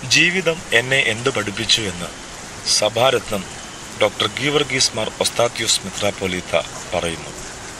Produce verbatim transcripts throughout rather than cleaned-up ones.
ജീവിതം എന്നെ എന്ത് പഠിപ്പിച്ചു എന്ന് സഭാരത്നം ഡോക്ടർ ഗീവർഗീസ് മാർ ഒസ്താത്യോസ് മെത്രാപ്പൊലീത്ത പറയുന്നു.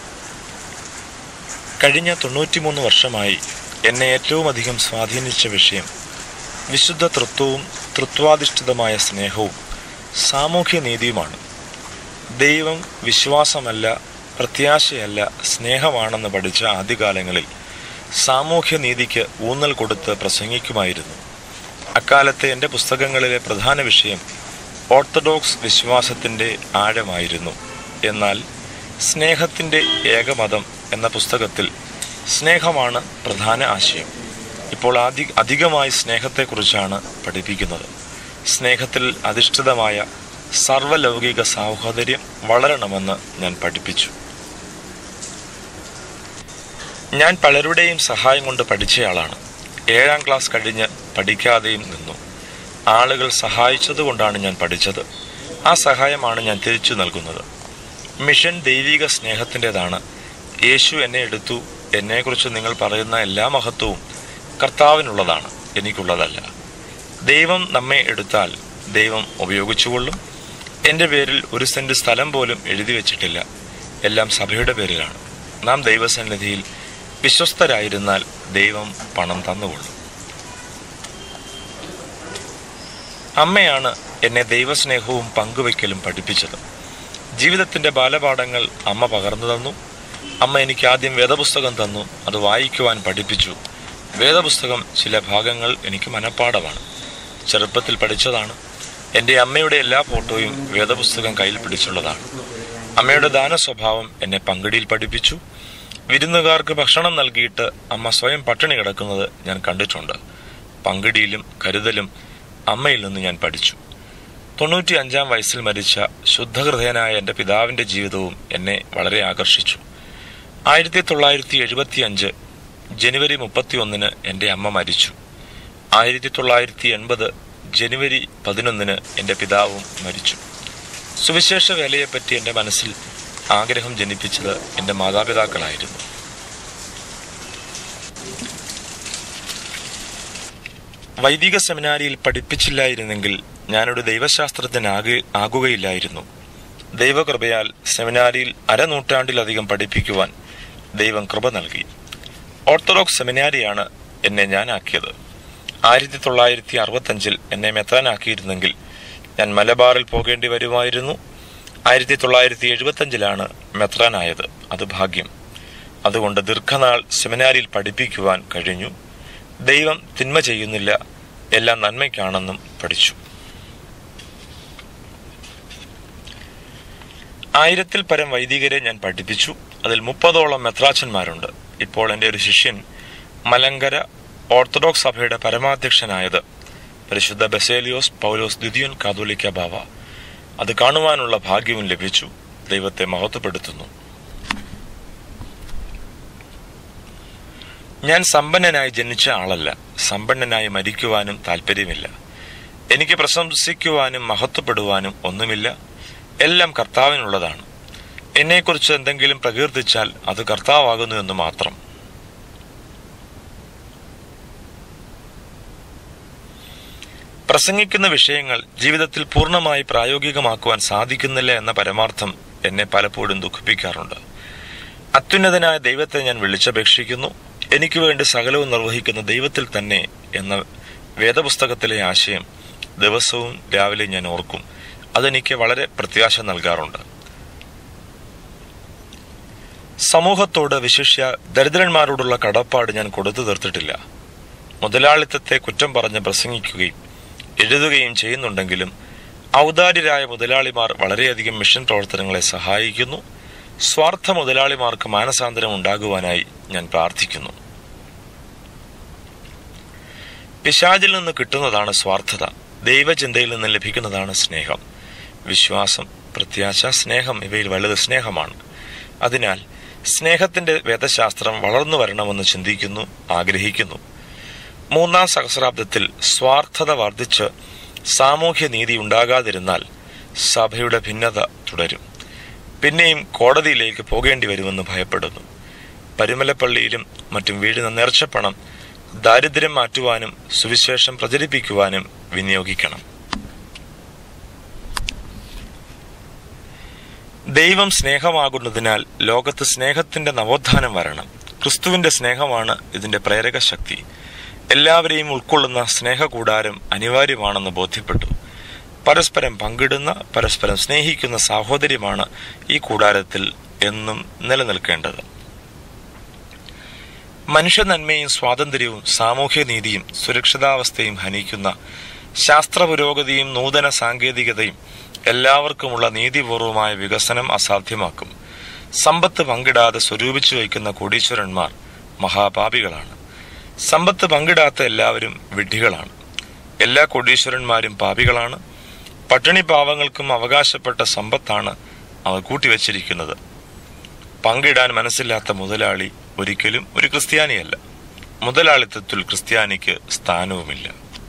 കഴിഞ്ഞ തൊണ്ണൂറ്റിമൂന്ന് വർഷമായി എന്നെ ഏറ്റവും അധികം സ്വാധീനിച്ച വിഷയം വിശുദ്ധ തൃത്വവും തൃത്വാധിഷ്ഠിതമായ സ്നേഹവും സാമൂഹ്യനീതിയുമാണ്. ദൈവം വിശ്വാസമല്ല, പ്രത്യാശയല്ല, സ്നേഹമാണെന്ന് പഠിച്ച ആദ്യകാലങ്ങളിൽ സാമൂഹ്യനീതിക്ക് ഊന്നൽ കൊടുത്ത് പ്രസംഗിക്കുമായിരുന്നു. അക്കാലത്തെ എൻ്റെ പുസ്തകങ്ങളിലെ പ്രധാന വിഷയം ഓർത്തഡോക്സ് വിശ്വാസത്തിൻ്റെ ആഴമായിരുന്നു. എന്നാൽ സ്നേഹത്തിൻ്റെ ഏകമതം എന്ന പുസ്തകത്തിൽ സ്നേഹമാണ് പ്രധാന ആശയം. ഇപ്പോൾ അധി അധികമായി സ്നേഹത്തെക്കുറിച്ചാണ് പഠിപ്പിക്കുന്നത്. സ്നേഹത്തിൽ അധിഷ്ഠിതമായ സർവ്വലൗകിക സാഹോദര്യം വളരണമെന്ന് ഞാൻ പഠിപ്പിച്ചു. ഞാൻ പലരുടെയും സഹായം കൊണ്ട് പഠിച്ചയാളാണ്. ഏഴാം ക്ലാസ് കഴിഞ്ഞ് പഠിക്കാതെയും നിന്നു. ആളുകൾ സഹായിച്ചതുകൊണ്ടാണ് ഞാൻ പഠിച്ചത്. ആ സഹായമാണ് ഞാൻ തിരിച്ചു നൽകുന്നത്. മിഷൻ ദൈവിക സ്നേഹത്തിൻ്റെതാണ്. യേശു എന്നെ എടുത്തു. എന്നെക്കുറിച്ച് നിങ്ങൾ പറയുന്ന എല്ലാ മഹത്വവും കർത്താവിനുള്ളതാണ്, എനിക്കുള്ളതല്ല. ദൈവം നമ്മെ എടുത്താൽ ദൈവം ഉപയോഗിച്ചുകൊള്ളും. എൻ്റെ പേരിൽ ഒരു സെന്റ് സ്ഥലം പോലും എഴുതി വച്ചിട്ടില്ല. എല്ലാം സഭയുടെ പേരിലാണ്. നാം ദൈവസന്നിധിയിൽ വിശ്വസ്തരായിരുന്നാൽ ദൈവം പണം തന്നുകൊള്ളും. അമ്മയാണ് എന്നെ ദൈവസ്നേഹവും പങ്കുവയ്ക്കലും പഠിപ്പിച്ചത്. ജീവിതത്തിൻ്റെ ബാലപാഠങ്ങൾ അമ്മ പകർന്നു തന്നു. അമ്മ എനിക്ക് ആദ്യം വേദപുസ്തകം തന്നു. അത് വായിക്കുവാൻ പഠിപ്പിച്ചു. വേദപുസ്തകം ചില ഭാഗങ്ങൾ എനിക്ക് മനഃപ്പാഠമാണ്. ചെറുപ്പത്തിൽ പഠിച്ചതാണ്. എൻ്റെ അമ്മയുടെ എല്ലാ ഫോട്ടോയും വേദപുസ്തകം കയ്യിൽ പിടിച്ചുള്ളതാണ്. അമ്മയുടെ ദാന സ്വഭാവം എന്നെ പങ്കിടിയിൽ പഠിപ്പിച്ചു. വിരുന്നുകാർക്ക് ഭക്ഷണം നൽകിയിട്ട് അമ്മ സ്വയം പട്ടിണി കിടക്കുന്നത് ഞാൻ കണ്ടിട്ടുണ്ട്. പങ്കിടിയിലും കരുതലും അമ്മയിൽ നിന്ന് ഞാൻ പഠിച്ചു. തൊണ്ണൂറ്റി അഞ്ചാം വയസ്സിൽ മരിച്ച ശുദ്ധഹൃദയനായ എൻ്റെ പിതാവിൻ്റെ ജീവിതവും എന്നെ വളരെ ആകർഷിച്ചു. ആയിരത്തി തൊള്ളായിരത്തി എഴുപത്തി അഞ്ച് ജനുവരി മുപ്പത്തി ഒന്നിന് എൻ്റെ അമ്മ മരിച്ചു. ആയിരത്തി തൊള്ളായിരത്തി എൺപത് ജനുവരി പതിനൊന്നിന് എൻ്റെ പിതാവും മരിച്ചു. സുവിശേഷ വേലയെപ്പറ്റി എൻ്റെ മനസ്സിൽ ആഗ്രഹം ജനിപ്പിച്ചത് എൻ്റെ മാതാപിതാക്കളായിരുന്നു. വൈദിക സെമിനാരിയിൽ പഠിപ്പിച്ചില്ലായിരുന്നെങ്കിൽ ഞാനൊരു ദൈവശാസ്ത്രജ്ഞനാകെ ആകുകയില്ലായിരുന്നു. ദൈവകൃപയാൽ സെമിനാരിയിൽ അരനൂറ്റാണ്ടിലധികം പഠിപ്പിക്കുവാൻ ദൈവം കൃപ നൽകി. ഓർത്തഡോക്സ് സെമിനാരിയാണ് എന്നെ ഞാനാക്കിയത്. ആയിരത്തി തൊള്ളായിരത്തി അറുപത്തഞ്ചിൽ എന്നെ മെത്രാനാക്കിയിരുന്നെങ്കിൽ ഞാൻ മലബാറിൽ പോകേണ്ടി വരുമായിരുന്നു. ആയിരത്തി തൊള്ളായിരത്തി എഴുപത്തഞ്ചിലാണ് മെത്രാനായത്. അത് ഭാഗ്യം. അതുകൊണ്ട് ദീർഘനാൾ സെമിനാരിയിൽ പഠിപ്പിക്കുവാൻ കഴിഞ്ഞു. ദൈവം തിന്മ ചെയ്യുന്നില്ല, എല്ലാം നന്മയ്ക്കാണെന്നും പഠിച്ചു. ആയിരത്തിൽ പരം വൈദികരെ ഞാൻ പഠിപ്പിച്ചു. അതിൽ മുപ്പതോളം മെത്രാച്ചന്മാരുണ്ട്. ഇപ്പോൾ എൻ്റെ ഒരു ശിഷ്യൻ മലങ്കര ഓർത്തഡോക്സ് സഭയുടെ പരമാധ്യക്ഷനായത് പരിശുദ്ധ ബസേലിയോസ് പൗലോസ് ദ്വിതീയൻ കാതോലിക്ക ബാവ. അത് കാണുവാനുള്ള ഭാഗ്യവും ലഭിച്ചു. ദൈവത്തെ മഹത്വപ്പെടുത്തുന്നു. ഞാൻ സമ്പന്നനായി ജനിച്ച ആളല്ല. സമ്പന്നനായി മരിക്കുവാനും താല്പര്യമില്ല. എനിക്ക് പ്രശംസിക്കുവാനും മഹത്വപ്പെടുവാനും ഒന്നുമില്ല. എല്ലാം കർത്താവിനുള്ളതാണ്. എന്നെക്കുറിച്ച് എന്തെങ്കിലും പ്രകീർത്തിച്ചാൽ അത് കർത്താവാകുന്നു എന്ന് മാത്രം. പ്രസംഗിക്കുന്ന വിഷയങ്ങൾ ജീവിതത്തിൽ പൂർണ്ണമായി പ്രായോഗികമാക്കുവാൻ സാധിക്കുന്നില്ല എന്ന പരമാർത്ഥം എന്നെ പലപ്പോഴും ദുഃഖിപ്പിക്കാറുണ്ട്. അത്യുന്നതനായ ദൈവത്തെ ഞാൻ വിളിച്ചപേക്ഷിക്കുന്നു. എനിക്ക് വേണ്ടി സകലവും നിർവഹിക്കുന്ന ദൈവത്തിൽ തന്നെ എന്ന വേദപുസ്തകത്തിലെ ആശയം ദിവസവും രാവിലെ ഞാൻ ഓർക്കും. അതെനിക്ക് വളരെ പ്രത്യാശ നൽകാറുണ്ട്. സമൂഹത്തോട്, വിശിഷ്യ ദരിദ്രന്മാരോടുള്ള കടപ്പാട് ഞാൻ കൊടുത്തു തീർത്തിട്ടില്ല. മുതലാളിത്തത്തെ കുറ്റം പറഞ്ഞ് പ്രസംഗിക്കുകയും എഴുതുകയും ചെയ്യുന്നുണ്ടെങ്കിലും ഔദാര്യരായ മുതലാളിമാർ വളരെയധികം മിഷൻ പ്രവർത്തനങ്ങളെ സഹായിക്കുന്നു. സ്വാർത്ഥ മുതലാളിമാർക്ക് മാനസാന്തരം ഉണ്ടാകുവാനായി ഞാൻ പ്രാർത്ഥിക്കുന്നു. പിശാചിൽ നിന്ന് കിട്ടുന്നതാണ് സ്വാർത്ഥത. ദൈവചിന്തയിൽ നിന്ന് ലഭിക്കുന്നതാണ് സ്നേഹം. വിശ്വാസം, പ്രത്യാശ, സ്നേഹം ഇവയിൽ വലുത് സ്നേഹമാണ്. അതിനാൽ സ്നേഹത്തിന്റെ വേദശാസ്ത്രം വളർന്നു വരണമെന്ന് ചിന്തിക്കുന്നു, ആഗ്രഹിക്കുന്നു. മൂന്നാം സഹസ്രാബ്ദത്തിൽ സ്വാർത്ഥത വർദ്ധിച്ച് സാമൂഹ്യ നീതി ഉണ്ടാകാതിരുന്നാൽ സഭയുടെ ഭിന്നത തുടരും. പിന്നെയും കോടതിയിലേക്ക് പോകേണ്ടി വരുമെന്ന് ഭയപ്പെടുന്നു. പരുമലപ്പള്ളിയിലും മറ്റും വീഴുന്ന നേർച്ചപ്പണം ദാരിദ്ര്യം മാറ്റുവാനും സുവിശേഷം പ്രചരിപ്പിക്കുവാനും വിനിയോഗിക്കണം. ദൈവം സ്നേഹമാകുന്നതിനാൽ ലോകത്ത് സ്നേഹത്തിന്റെ നവോത്ഥാനം വരണം. ക്രിസ്തുവിന്റെ സ്നേഹമാണ് ഇതിന്റെ പ്രേരക ശക്തി. എല്ലാവരെയും ഉൾക്കൊള്ളുന്ന സ്നേഹകൂടാരം അനിവാര്യമാണെന്ന് ബോധ്യപ്പെട്ടു. പരസ്പരം പങ്കിടുന്ന, പരസ്പരം സ്നേഹിക്കുന്ന സാഹോദര്യമാണ് ഈ കൂടാരത്തിൽ എന്നും നിലനിൽക്കേണ്ടത്. മനുഷ്യ നന്മയും സ്വാതന്ത്ര്യവും സാമൂഹ്യനീതിയും സുരക്ഷിതാവസ്ഥയും ഹനിക്കുന്ന ശാസ്ത്ര പുരോഗതിയും നൂതന സാങ്കേതികതയും എല്ലാവർക്കുമുള്ള നീതിപൂർവമായ വികസനം അസാധ്യമാക്കും. സമ്പത്ത് പങ്കിടാതെ സ്വരൂപിച്ചു വയ്ക്കുന്ന കോടീശ്വരന്മാർ മഹാപാപികളാണ്. സമ്പത്ത് പങ്കിടാത്ത എല്ലാവരും വിഡ്ഢികളാണ്. എല്ലാ കോടീശ്വരന്മാരും പാപികളാണ്. പട്ടിണി പാവങ്ങൾക്കും അവകാശപ്പെട്ട സമ്പത്താണ് അവർ കൂട്ടിവച്ചിരിക്കുന്നത്. പങ്കിടാൻ മനസ്സില്ലാത്ത മുതലാളി ഒരിക്കലും ഒരു ക്രിസ്ത്യാനിയല്ല. മുതലാളിത്തത്തിൽ ക്രിസ്ത്യാനിക്ക് സ്ഥാനവുമില്ല.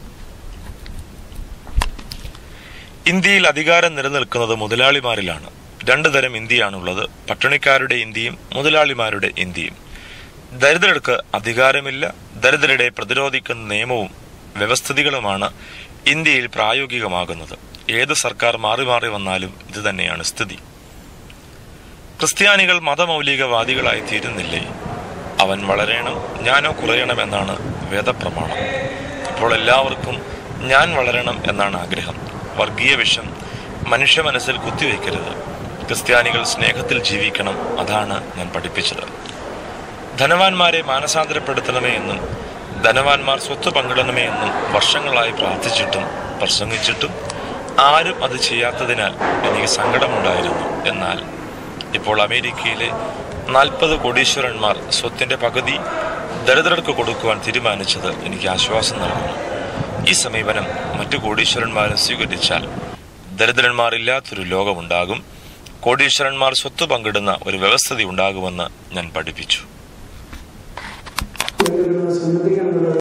ഇന്ത്യയിൽ അധികാരം നിലനിൽക്കുന്നത് മുതലാളിമാരിലാണ്. രണ്ടു തരം ഇന്ത്യയാണുള്ളത്: പട്ടിണിക്കാരുടെ ഇന്ത്യയും മുതലാളിമാരുടെ ഇന്ത്യയും. ദരിദ്രർക്ക് അധികാരമില്ല. ദരിദ്രരെ പ്രതിരോധിക്കുന്ന നിയമവും വ്യവസ്ഥിതികളുമാണ് ഇന്ത്യയിൽ പ്രായോഗികമാകുന്നത്. ഏത് സർക്കാർ മാറി മാറി വന്നാലും ഇത് തന്നെയാണ് സ്ഥിതി. ക്രിസ്ത്യാനികൾ മതമൗലികവാദികളായി തീരുന്നില്ലേ? അവൻ വളരണം, ഞാനോ കുറയണമെന്നാണ് വേദപ്രമാണം. ഇപ്പോൾ എല്ലാവർക്കും ഞാൻ വളരണം എന്നാണ് ആഗ്രഹം. വർഗീയ വിഷം മനുഷ്യ മനസ്സിൽ കുത്തിവെക്കരുത്. ക്രിസ്ത്യാനികൾ സ്നേഹത്തിൽ ജീവിക്കണം. അതാണ് ഞാൻ പഠിപ്പിച്ചത്. ധനവാന്മാരെ മാനസാന്തരപ്പെടുത്തണമേ എന്നും ധനവാന്മാർ സ്വത്ത് പങ്കിടണമേ എന്നും വർഷങ്ങളായി പ്രാർത്ഥിച്ചിട്ടും പ്രസംഗിച്ചിട്ടും ആരും അത് ചെയ്യാത്തതിനാൽ എനിക്ക് സങ്കടമുണ്ടായിരുന്നു. എന്നാൽ ഇപ്പോൾ അമേരിക്കയിലെ നാൽപ്പത് കോടീശ്വരന്മാർ സ്വത്തിന്റെ പകുതി ദരിദ്രർക്ക് കൊടുക്കുവാൻ തീരുമാനിച്ചത് എനിക്ക് ആശ്വാസം നൽകുന്നു. ഈ സമീപനം മറ്റു കോടീശ്വരന്മാരും സ്വീകരിച്ചാൽ ദരിദ്രന്മാരില്ലാത്തൊരു ലോകമുണ്ടാകും. കോടീശ്വരന്മാർ സ്വത്ത് പങ്കിടുന്ന ഒരു വ്യവസ്ഥിതി ഉണ്ടാകുമെന്ന് ഞാൻ പഠിപ്പിച്ചു.